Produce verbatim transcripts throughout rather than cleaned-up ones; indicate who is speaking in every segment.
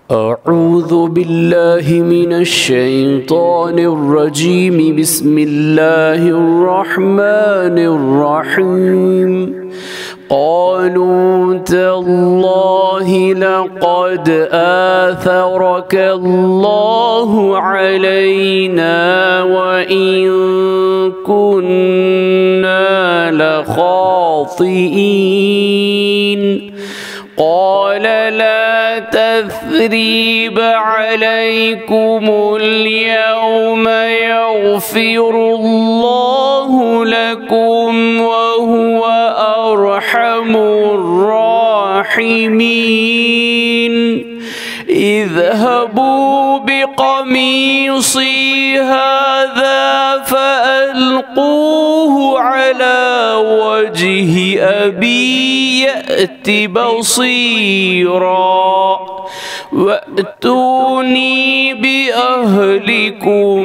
Speaker 1: अऊज़ु बिल्लाहि मिनश शैतानिर रजीम बिस्मिल्लाहिर रहमानिर रहीम क़ालू तल्लाहि लक़द आथरकल्लाहु अलैना व इन कुन्ना लख़ातिईन क़ाल ला तस्रीब अलैकुमुल यौम यग़फ़िरुल्लाहु लकुम व हुवा अर्हमुर राहिमीन इज़हबू बिक़मीसी हाज़ा फ़अल्क़ूहु अला वज्हि अबी यअति बसीरा वअतूनी बिअहलिकुम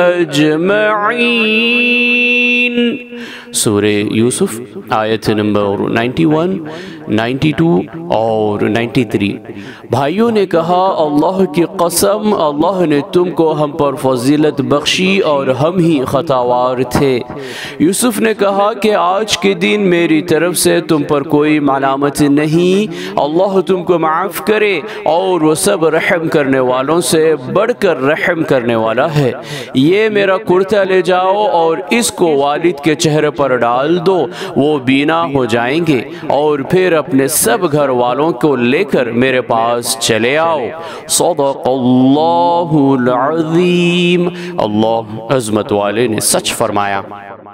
Speaker 1: अजमईन। सूरे यूसुफ आयत नंबर इक्यानवे, बानवे और तिरानवे। भाइयों ने कहा, अल्लाह की कसम, अल्लाह ने तुमको हम पर फजीलत बख्शी और हम ही खतावार थे। यूसुफ ने कहा कि आज के दिन मेरी तरफ से तुम पर कोई मलामत नहीं, अल्लाह तुमको माफ़ करे और वो सब रहम करने वालों से बढ़कर रहम करने वाला है। ये मेरा कुर्ता ले जाओ और इसको वालिद के चेहरे पर डाल दो, वो बीना हो जाएंगे और फिर अपने सब घर वालों को लेकर मेरे पास चले आओ। सदक़ल्लाहुल अज़ीम। अल्लाह अज़मत वाले ने सच फरमाया।